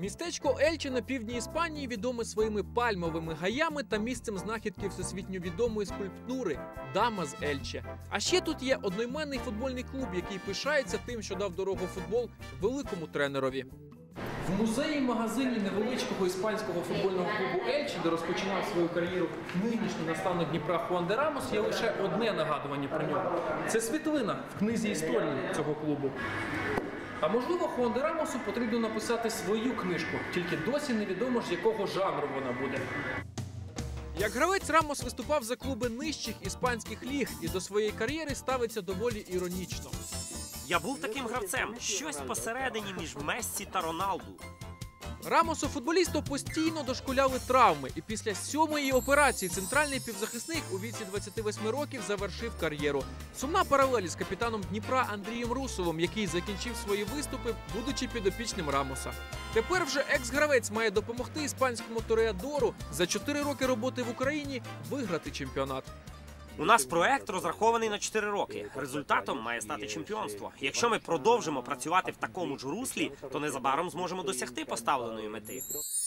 Містечко Ельче на півдні Іспанії відоме своїми пальмовими гаями та місцем знахідки всесвітньо відомої скульптури «Дама з Ельче». А ще тут є одноіменний футбольний клуб, який пишається тим, що дав дорогу футбол великому тренерові. В музеї-магазині невеличкого іспанського футбольного клубу Ельче, де розпочинав свою кар'єру нинішній наставник Дніпра Хуан де Рамос, є лише одне нагадування про нього. Це світлина в книзі історії цього клубу. А можливо, Хуан де Рамосу потрібно написати свою книжку, тільки досі невідомо, з якого жанру вона буде. Як гравець, Рамос виступав за клуби нижчих іспанських ліг і до своєї кар'єри ставиться доволі іронічно. Я був таким гравцем, щось посередині між Мессі та Роналду. Рамосу футболісту постійно дошкуляли травми, і після 7-ї операції центральний півзахисник у віці 28 років завершив кар'єру. Сумна паралель з капітаном Дніпра Андрієм Русовим, який закінчив свої виступи, будучи підопічним Рамоса. Тепер вже екс-гравець має допомогти іспанському Тореадору за 4 роки роботи в Україні виграти чемпіонат. У нас проект розрахований на 4 роки. Результатом має стати чемпіонство. Якщо ми продовжимо працювати в такому ж руслі, то незабаром зможемо досягти поставленої мети.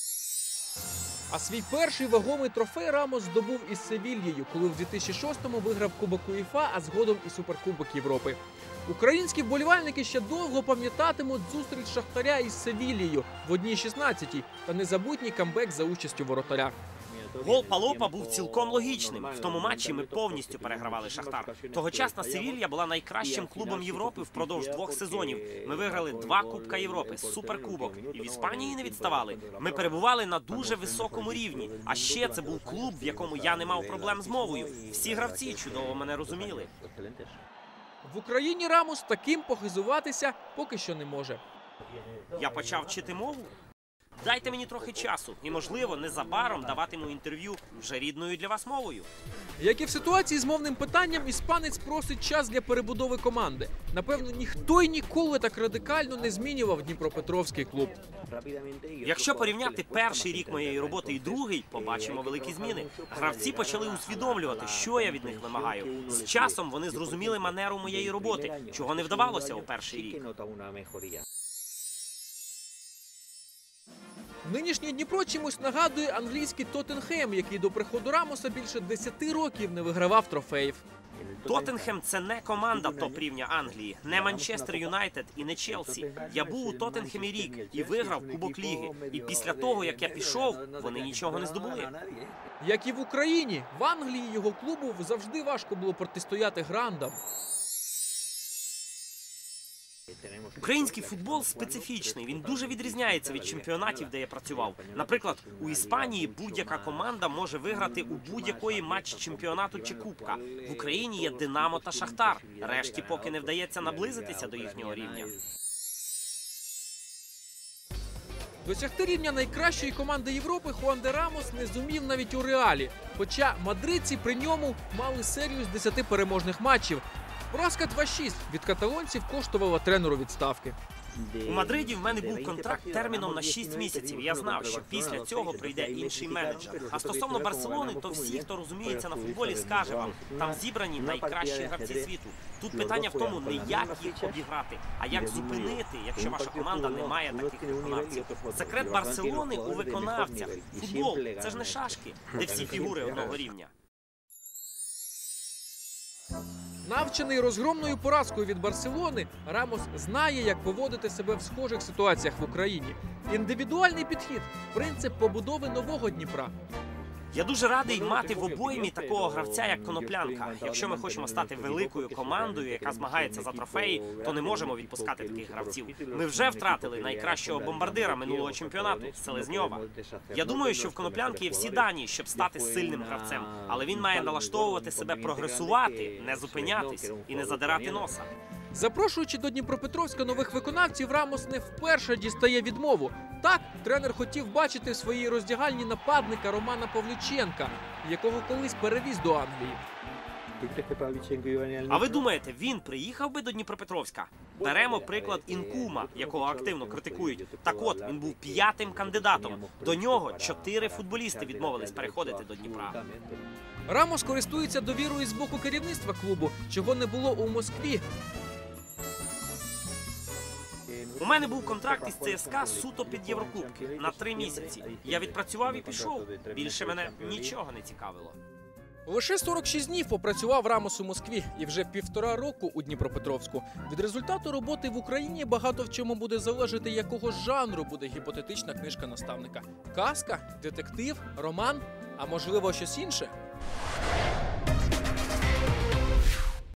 А свій перший вагомий трофей Рамос здобув із Севільєю, коли в 2006-му виграв Кубок УЄФА, а згодом і Суперкубок Європи. Українські вболівальники ще довго пам'ятатимуть зустріч Шахтаря із Севільєю в 1:16 та незабутній камбек за участю воротаря. Гол Палопа був цілком логічним. В тому матчі ми повністю перегравали Шахтар. Тогочасна Севілья була найкращим клубом Європи впродовж 2 сезонів. Ми виграли 2 Кубка Європи, Суперкубок. І в Іспанії не відставали. Ми перебували на дуже високому рівні. А ще це був клуб, в якому я не мав проблем з мовою. Всі гравці чудово мене розуміли. В Україні Рамос таким похизуватися поки що не може. Я почав вчити мову. Дайте мені трохи часу і, можливо, незабаром даватиму інтерв'ю вже рідною для вас мовою. Як і в ситуації з мовним питанням, іспанець просить час для перебудови команди. Напевно, ніхто й ніколи так радикально не змінював Дніпропетровський клуб. Якщо порівняти перший рік моєї роботи і другий, побачимо великі зміни. Гравці почали усвідомлювати, що я від них вимагаю. З часом вони зрозуміли манеру моєї роботи, чого не вдавалося у перший рік. Нинішній Дніпро чимось нагадує англійський Тоттенхем, який до приходу Рамоса більше 10 років не вигравав трофеїв. Тоттенхем – це не команда топ-рівня Англії, не Манчестер Юнайтед і не Челсі. Я був у Тоттенхемі рік і виграв Кубок Ліги. І після того, як я пішов, вони нічого не здобули. Як і в Україні, в Англії його клубу завжди важко було протистояти грандам. Український футбол специфічний, він дуже відрізняється від чемпіонатів, де я працював. Наприклад, у Іспанії будь-яка команда може виграти у будь-якої матч чемпіонату чи кубка. В Україні є Динамо та Шахтар, решті поки не вдається наблизитися до їхнього рівня. Досягти рівня найкращої команди Європи Хуан де Рамос не зумів навіть у Реалі, хоча мадридці при ньому мали серію з 10 переможних матчів. Поразка 2-6 від каталонців коштувала тренеру відставки. У Мадриді в мене був контракт терміном на 6 місяців. Я знав, що після цього прийде інший менеджер. А стосовно Барселони, то всі, хто розуміється на футболі, скаже вам, там зібрані найкращі гравці світу. Тут питання в тому, не як їх обіграти, а як зупинити, якщо ваша команда не має таких виконавців. Секрет Барселони у виконавцях. Футбол – це ж не шашки, де всі фігури одного рівня. Навчений розгромною поразкою від Барселони, Рамос знає, як поводити себе в схожих ситуаціях в Україні. Індивідуальний підхід – принцип побудови нового Дніпра. Я дуже радий мати в обоймі такого гравця, як Коноплянка. Якщо ми хочемо стати великою командою, яка змагається за трофеї, то не можемо відпускати таких гравців. Ми вже втратили найкращого бомбардира минулого чемпіонату – Селезньова. Я думаю, що в Коноплянки є всі дані, щоб стати сильним гравцем. Але він має налаштовувати себе прогресувати, не зупинятись і не задирати носа. Запрошуючи до Дніпропетровська нових виконавців, Рамос не вперше дістає відмову. Так, тренер хотів бачити в своїй роздягальні нападника Романа Павліченка, якого колись перевіз до Англії. А ви думаєте, він приїхав би до Дніпропетровська? Беремо приклад Інкума, якого активно критикують. Так от, він був 5-м кандидатом. До нього 4 футболісти відмовились переходити до Дніпра. Рамос користується довірою з боку керівництва клубу, чого не було у Москві. У мене був контракт із ЦСКА суто під Єврокубки на 3 місяці. Я відпрацював і пішов. Більше мене нічого не цікавило. Лише 46 днів попрацював Рамос у Москві і вже 1,5 року у Дніпропетровську. Від результату роботи в Україні багато в чому буде залежати, якого жанру буде гіпотетична книжка наставника. Казка, детектив, роман, а можливо щось інше?